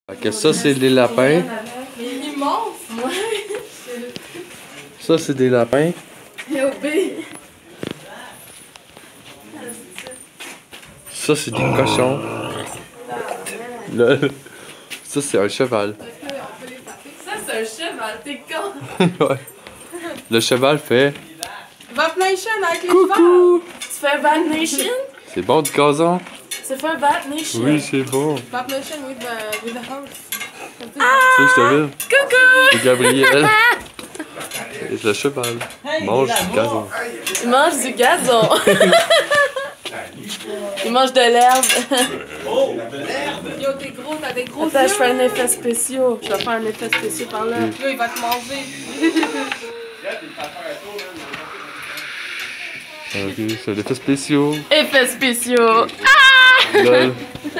Fait que ça, c'est des lapins. Il est immense, ouais. Ça, c'est des lapins. Ça, c'est des cochons. Lol. Ça, c'est un cheval. Ça, c'est un cheval, t'es con. Ouais. Le cheval fait... Vape Nation avec les Coucou! chevals. Tu fais Vape Nation? C'est bon du gazon? C'est fait Vape Nation. Oui, c'est bon. Vape Nation with the house. Tu sais, je te veux. Coucou! C'est Gabriel. Et le cheval mange du gazon. Il mange du gazon. Il mange de l'herbe. Oh, de l'herbe! Yo, t'es gros, t'as des gros Attends, yeux. je fais un effet spécial. Je vais faire un effet spécial par là. Là, il va te manger. Ok, c'est l'effet spéciaux. Effets spéciaux. Ah! Lol.